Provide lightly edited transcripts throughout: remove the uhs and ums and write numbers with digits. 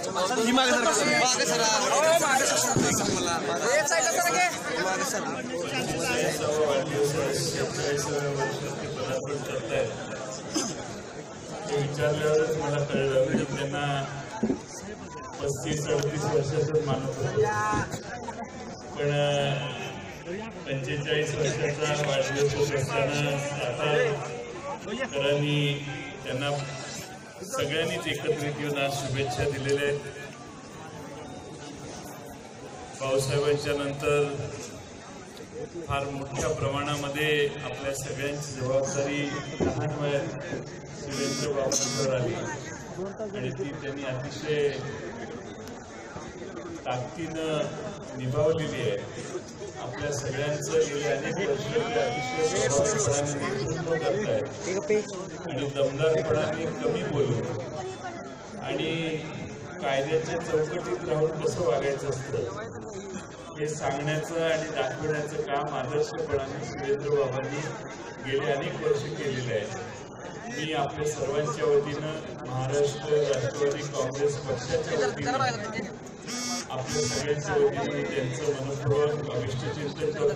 विचारल्यावरच मला कळलं की त्यांना 35-38 वर्षाचाच माणूस होता, पण 45 वर्षाचा वाढदिवस होत असताना सातारकरांनी त्यांना सगळ्यांनीच एकत्रित येऊन आज शुभेच्छा दिलेल्या आहेत. भाऊसाहेबांच्या नंतर फार मोठ्या प्रमाणामध्ये आपल्या सगळ्यांची जबाबदारी लहान वयात सुरेंद्र बाबांवर आली आणि ती त्यांनी अतिशय ताकदीनं निभावलेली आहे. आपल्या सगळ्यांचं गेले अनेक वर्ष अतिशय प्रभावीपणाने नेतृत्व करतायत आणि दमदारपणाने कमी बोलून आणि कायद्याच्या चौकटीत राहून कसं वागायचं असतं हे सांगण्याचं आणि दाखवण्याचं काम आदर्शपणाने सुरेंद्र बाबांनी गेले अनेक वर्ष केलेलं आहे. मी आपल्या सर्वांच्या वतीनं महाराष्ट्र राष्ट्रवादी काँग्रेस पक्षाच्या वतीनं आपल्या सगळ्यांच्या वतीने त्यांचं मनपूर्वक अभिष्टचिंतन करतो.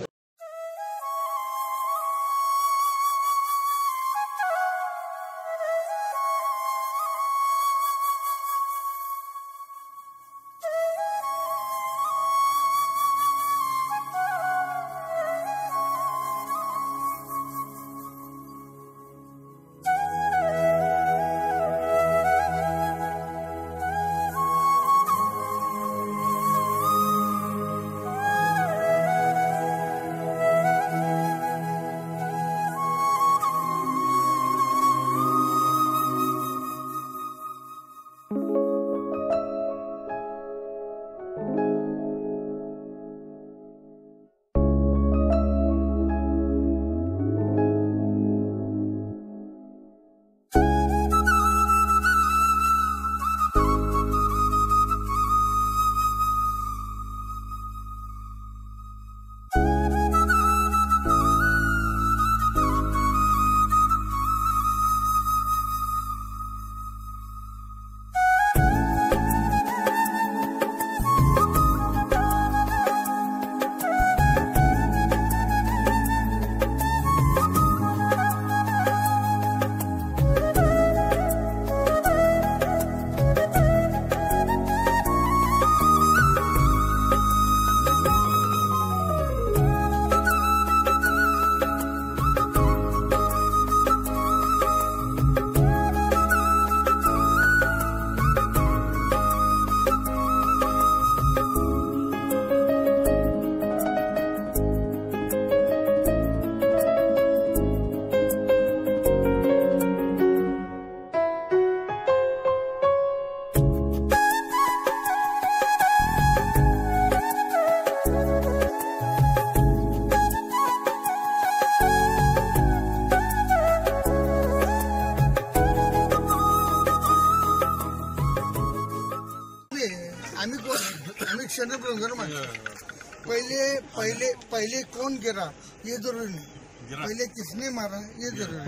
पहले कौन गिरा ये जरूरी नहीं, पहले किसने मारा ये जरूरी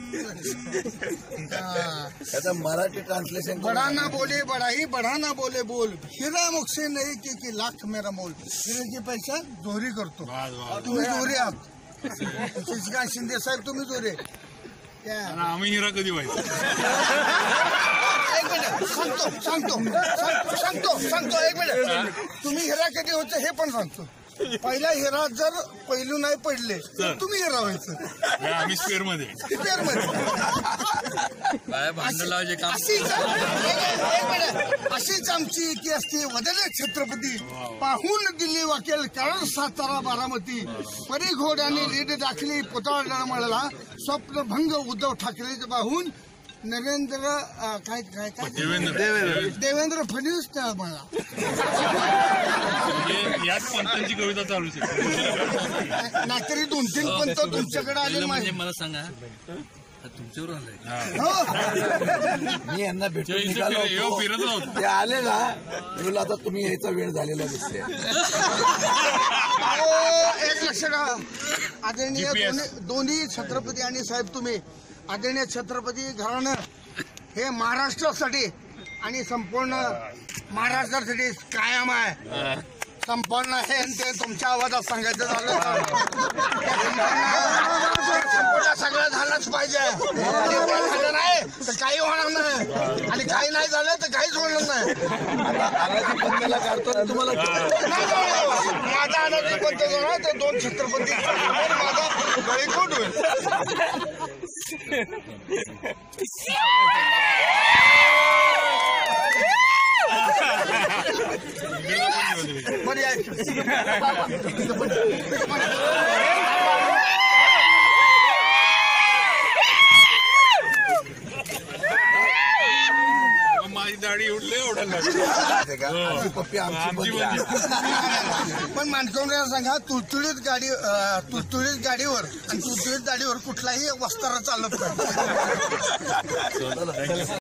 है. मराठी ट्रांसलेशन. बड़ा ना बोले बड़ा ही, बढ़ा ना बोले बोल, हिरा मुझसे नहीं की लाख मेरा मोल. हिऱ्याची पैसा जोरी करतो. तुम्ही जोरे आहात. शशिकांत शिंदे साहेब तुम्ही जोरे. आम्ही हिरा कधी व्हायचं. एक मिनिट सांगतो एक मिनिट. तुम्ही हिरा कधी होतं हे पण सांगतो. पहिला हिरा जर पैलू नाही पडले तर तुम्ही हिरा व्हायचं. आम्ही स्क्वेअर मध्ये अशीच आमची की असते वदले छत्रपती पाहून दिल्ली वाकेल कारण सातारा बारामती परी घोड्याने लीड दाखली पुतळा मळला स्वप्नभंग उद्धव ठाकरेचे पाहून नरेंद्र काय काय काय देवेंद्र फडणवीस मला याच पंतांची कविता चालू शकते. नाहीतरी 2-3 पंत तुमच्याकडे आले. मला सांगा तुमच्यावर मी यांना भेटून निघालो ते आले ना तुला आता तुम्ही यायचा वेळ झालेला दिसते. एक लक्षात आदरणीय दोन्ही छत्रपती आणि साहेब तुम्ही आदरणीय छत्रपती घराणं हे महाराष्ट्रासाठी आणि संपूर्ण महाराष्ट्रासाठी कायम आहे. संपूर्ण हे आणि ते तुमच्या आवाजात सांगायचं झालं तर संपूर्ण सगळं झालंच पाहिजे. आणि ते झालं नाही तर काही होणार नाही, आणि काही नाही झालं तर काहीच होणार नाही. बंदला काढतो तुम्हाला माझा अनाजी पंत झाला तर 2 छत्रपती माझा गळीकोट होईल. बरं यायचं माझी दाढी उडले एवढा आमची पप्पी आमची पण मानकवण्याला सांगा, तुळतुळीत गाडीवर आणि तुळतुळीत गाडीवर कुठलाही वस्तारा चालत नाही.